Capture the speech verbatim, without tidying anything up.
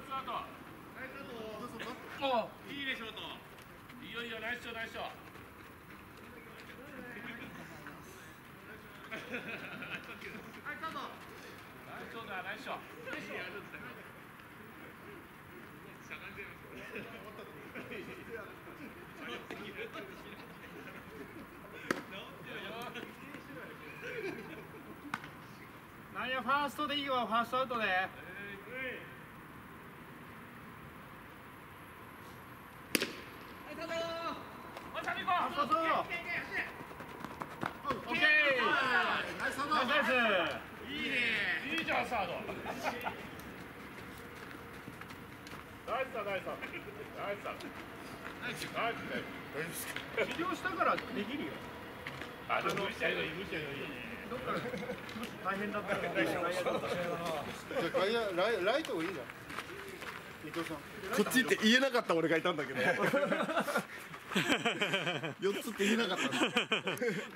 ツーアウト。いいねショート。いいよいいよ、ナイスショーナイスショー。ナイスショーだナイスショー。 なんやファーストでいいわ、ファーストアウトで。そうそう。オッケー。ナイスナイス。 いいね。いいじゃんサード。ナイスだナイスだ。ナイスだ。ナイスだ。 治療したからできるよ。 あ、でも無視やるのいい無視やるのいい。 どっか大変だったら大変だった。 じゃあ外野ライライトがいいじゃん。伊藤さん。 こっちって言えなかった俺がいたんだけどよっつって言えなかった